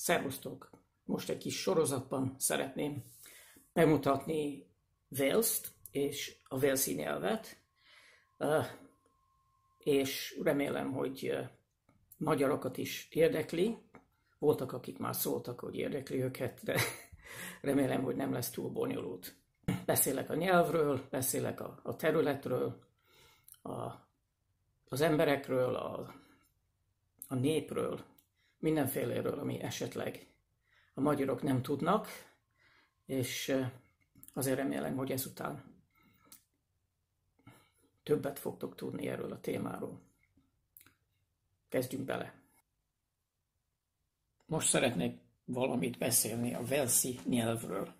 Szervusztok! Most egy kis sorozatban szeretném bemutatni Walest és a walesi nyelvet, és remélem, hogy magyarokat is érdekli. Voltak, akik már szóltak, hogy érdekli őket, de remélem, hogy nem lesz túl bonyolult. Beszélek a nyelvről, beszélek a területről, az emberekről, a népről, mindenféléről, ami esetleg a magyarok nem tudnak, és azért remélem, hogy ezután többet fogtok tudni erről a témáról. Kezdjünk bele. Most szeretnék valamit beszélni a walesi nyelvről.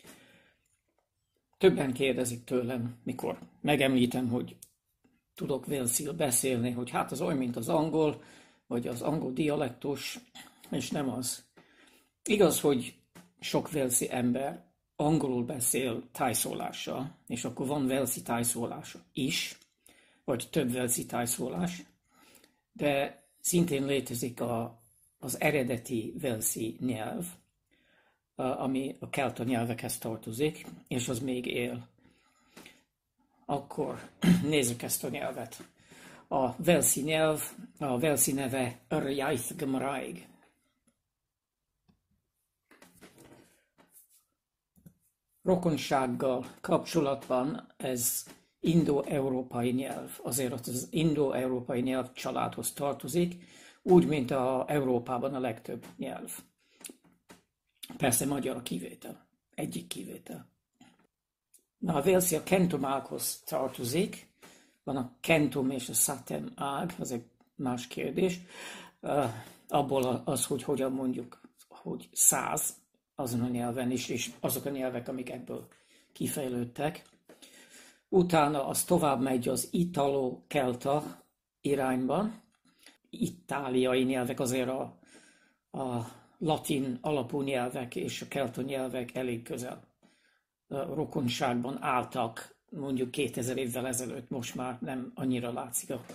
Többen kérdezik tőlem, mikor megemlítem, hogy tudok walesiül beszélni, hogy hát az olyan, mint az angol, vagy az angol dialektus, és nem az. Igaz, hogy sok walesi ember angolul beszél tájszólással, és akkor van walesi tájszólása is, vagy több walesi tájszólás, de szintén létezik az eredeti walesi nyelv, ami a kelta nyelvekhez tartozik, és az még él. Akkor nézzük ezt a nyelvet. A walesi nyelv, a walesi neve Yr Iaith Gymraeg. Rokonsággal kapcsolatban ez indo-európai nyelv. Azért az indo-európai nyelv családhoz tartozik, úgy, mint Európában a legtöbb nyelv. Persze magyar a kivétel, egyik kivétel. Na, a walesi a kentum ághoz tartozik. Van a kentum és a satem ág, az egy más kérdés. Abból az, hogy hogyan mondjuk, hogy 100 azon a nyelven is, és azok a nyelvek, amik ebből kifejlődtek. Utána az tovább megy az italo-kelta irányban. Itáliai nyelvek, azért a latin alapú nyelvek és a kelta nyelvek elég közel rokonságban álltak, mondjuk 2000 évvel ezelőtt, most már nem annyira látszik a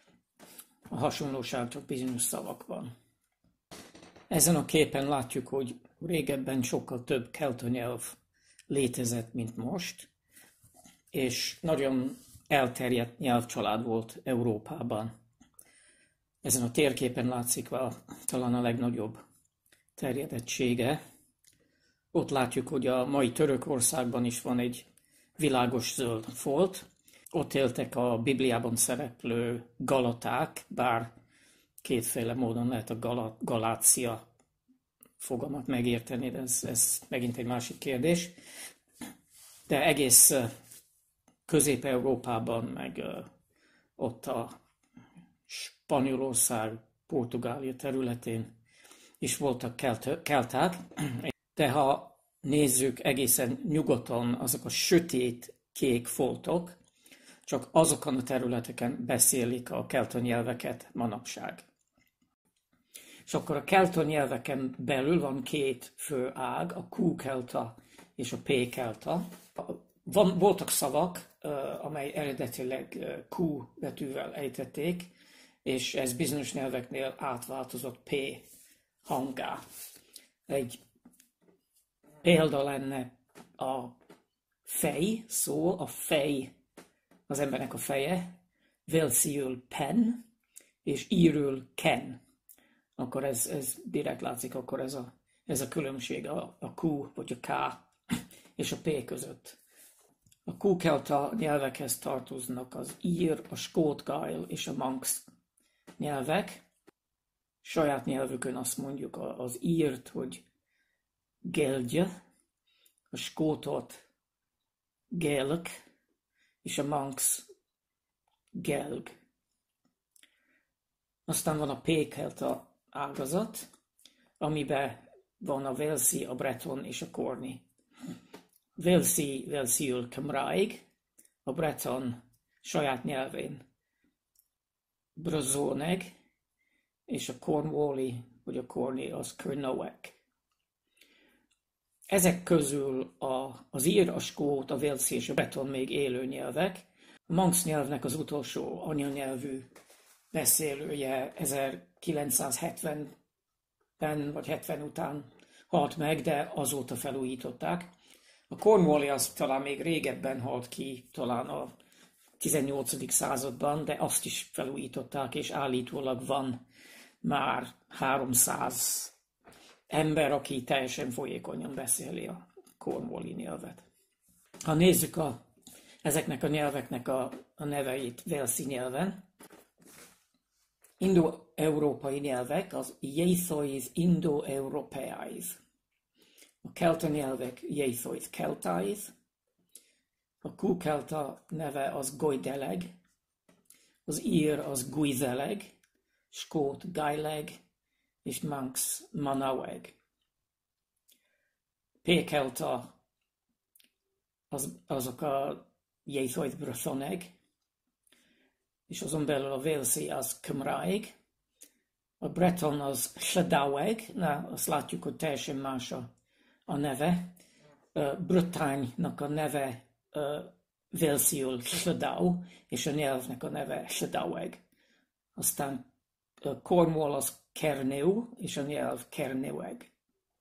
hasonlóság, csak bizonyos szavakban. Ezen a képen látjuk, hogy régebben sokkal több kelta nyelv létezett, mint most, és nagyon elterjedt nyelvcsalád volt Európában. Ezen a térképen látszik talán a legnagyobb terjedettsége. Ott látjuk, hogy a mai Törökországban is van egy világos zöld folt. Ott éltek a Bibliában szereplő galaták, bár kétféle módon lehet a Galácia fogalmat megérteni, de ez megint egy másik kérdés. De egész Közép-Európában, meg ott a Spanyolország, Portugália területén is voltak kelták, de ha nézzük egészen nyugaton, azok a sötét kék foltok, csak azokon a területeken beszélik a kelta nyelveket manapság. És akkor a kelta nyelveken belül van két fő ág, a Q-kelta és a P-kelta. Voltak szavak, amely eredetileg Q betűvel ejtették, és ez bizonyos nyelveknél átváltozott P hanggá. Egy példa lenne a fej szó, a fej, az embernek a feje, walesiül pen, és írül ken. Akkor ez direkt látszik, akkor ez a különbség a Q vagy a K és a P között. A Q-kelta nyelvekhez tartoznak az ír, a skót-gael és a manx nyelvek. Saját nyelvükön azt mondjuk az írt, hogy gelgye, a skótot gelg, és a manx gelg. Aztán van a P-kelta ágazat, amiben van a walesi, a breton és a corni. Walesiül Cymraeg, a breton saját nyelvén Brazóneg, és a cornwalli, vagy a corni az Cernowek. Ezek közül az ír, a skót, a walesi és a breton még élő nyelvek. A manx nyelvnek az utolsó anyanyelvű beszélője 1970 vagy 70 után halt meg, de azóta felújították. A Cornwalli az talán még régebben halt ki, talán a 18. században, de azt is felújították, és állítólag van már 300 ember, aki teljesen folyékonyan beszéli a Cornwalli nyelvet. Ha nézzük ezeknek a nyelveknek a neveit walesi nyelven, indo-európai nyelvek az Yeithois Indo-Europeais. A kelta nyelvek Yeithois Keltais, a Kukelta neve az Goideleg, az ír az Guizeleg, skót Gaeleg, és Manx Manaweg. P-kelta azok a Yeithois Brythoneg, és azon belül a walesi az Cymraeg, a breton az Llydaweg, azt látjuk, hogy teljesen más a neve. Brötánynak a neve walesiül Llydaw, és a nyelvnek a neve Llydaweg. Aztán Cornwall az Cernyw, és a nyelv Cernyweg.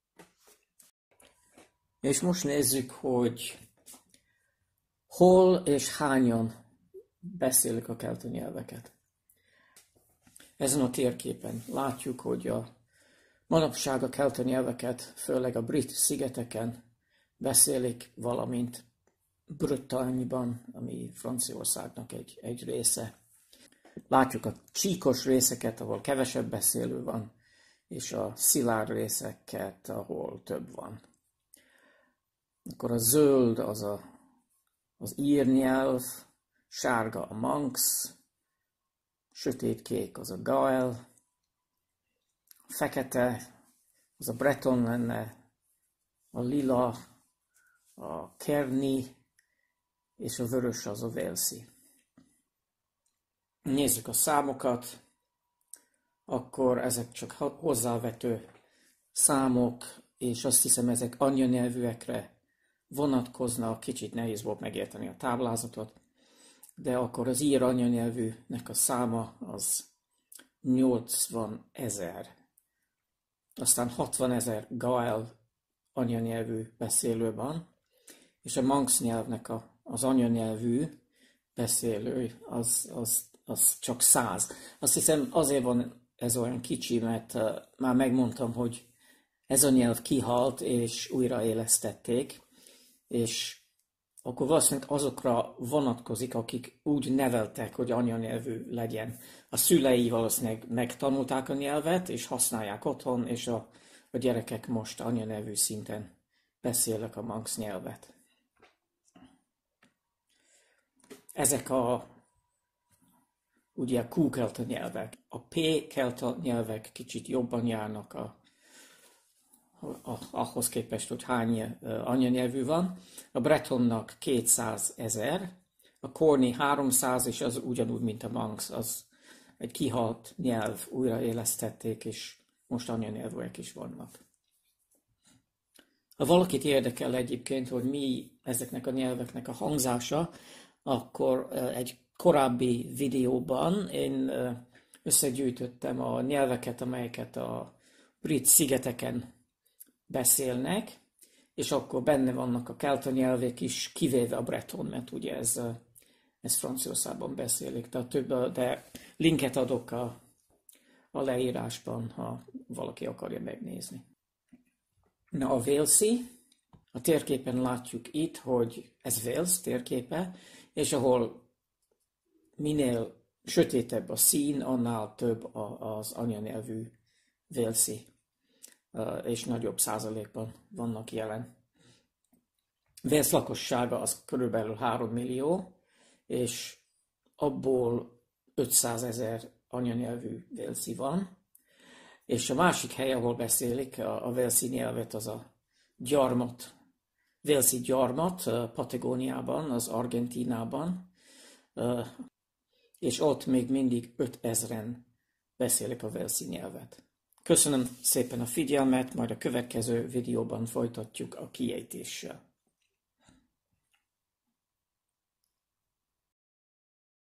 És most nézzük, hogy hol és hányan beszélik a kelta nyelveket. Ezen a térképen látjuk, hogy manapság a kelta nyelveket főleg a brit szigeteken beszélik, valamint Bretagne-ban, ami Franciaországnak egy része. Látjuk a csíkos részeket, ahol kevesebb beszélő van, és a szilárd részeket, ahol több van. Akkor a zöld az ír nyelv, sárga a Manx, sötétkék az a Gael, fekete az a Breton lenne, a lila a Kerni, és a vörös az a walesi. Nézzük a számokat, akkor ezek csak hozzávető számok, és azt hiszem ezek anyanyelvűekre vonatkoznak, kicsit nehéz volt megérteni a táblázatot, de akkor az ír anyanyelvűnek a száma az 80 000. Aztán 60 000 Gael anyanyelvű beszélő van, és a Manx nyelvnek az anyanyelvű beszélő az csak 100. Azt hiszem azért van ez olyan kicsi, mert már megmondtam, hogy ez a nyelv kihalt, és újraélesztették, és akkor valószínűleg azokra vonatkozik, akik úgy neveltek, hogy anyanyelvű legyen. A szülei valószínűleg megtanulták a nyelvet, és használják otthon, és a gyerekek most anyanyelvű szinten beszélnek a Manx nyelvet. Ezek ugye a Q-kelta nyelvek. A P-kelta nyelvek kicsit jobban járnak ahhoz képest, hogy hány anyanyelvű van. A Bretonnak 200 000, a Corni 300, és az ugyanúgy, mint a Manx, az egy kihalt nyelv, újraélesztették, és most anyanyelvűek is vannak. Ha valakit érdekel egyébként, hogy mi ezeknek a nyelveknek a hangzása, akkor egy korábbi videóban én összegyűjtöttem a nyelveket, amelyeket a brit szigeteken beszélnek, és akkor benne vannak a kelta nyelvek is, kivéve a breton, mert ugye ez Franciaországban beszélik, de linket adok a leírásban, ha valaki akarja megnézni. Na, a walesi, a térképen látjuk itt, hogy ez Wales térképe, és ahol minél sötétebb a szín, annál több az anyanyelvű walesi, és nagyobb százalékban vannak jelen. Wales lakossága az körülbelül 3 millió, és abból 500 000 anyanyelvű walesi van. És a másik hely, ahol beszélik a walesi nyelvet, az a Gyarmat, walesi Gyarmat, Patagóniában, az Argentínában, és ott még mindig 5000-en beszélik a walesi nyelvet. Köszönöm szépen a figyelmet, majd a következő videóban folytatjuk a kiejtéssel.